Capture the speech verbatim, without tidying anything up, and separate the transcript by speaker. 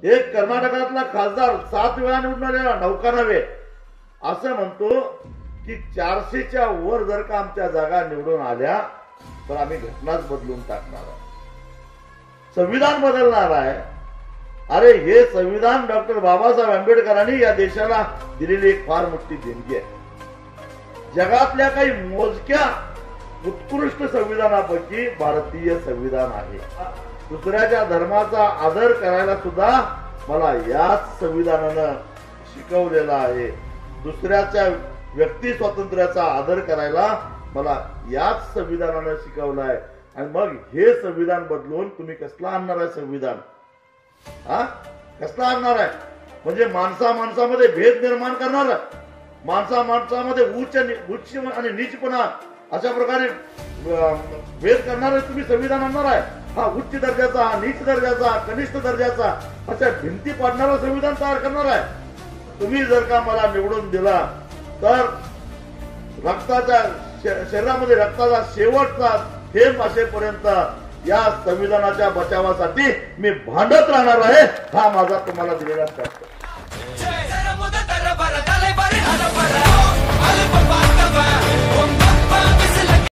Speaker 1: एक कर्नाटकातला खासदार सात वेळा निवडून आलेला नौका नव्हे असं म्हणतो की चारशेच्या वर जर का आमच्या जागा निवडून आल्या तर आम्ही घटनाच बदलून टाकणार आहे, संविधान बदलणार आहे. अरे हे संविधान डॉक्टर बाबासाहेब आंबेडकरांनी या देशाला दिलेली एक फार मोठी देणगी आहे. जगातल्या काही मोजक्या उत्कृष्ट संविधानापैकी भारतीय संविधान आहे. दुसऱ्याच्या धर्माचा आदर करायला सुद्धा मला याच संविधानानं शिकवलेला आहे. दुसऱ्याच्या व्यक्ती स्वातंत्र्याचा आदर करायला मला याच संविधानानं शिकवलं आहे. आणि मग हे संविधान बदलून तुम्ही कसला आणणार आहे संविधान? हा कसला आणणार आहे? म्हणजे माणसा माणसामध्ये भेद निर्माण करणार, माणसा माणसामध्ये उच्च उच्च आणि नीचपणा अशा प्रकारे भेद करणारे तुम्ही संविधान आणणार आहे. हा उच्च दर्जाचा, हा नीच दर्जाचा, कनिष्ठ दर्जाचा अशा भिंती पाडणारा संविधान तयार करणार आहे. तुम्ही जर का मला निवडून दिला तर रक्ताच्या शरीरामध्ये रक्ताचा शेवटचा थेंब असेपर्यंत या संविधानाच्या बचावासाठी मी भांडत राहणार आहे. हा माझा तुम्हाला दिलेला शब्द.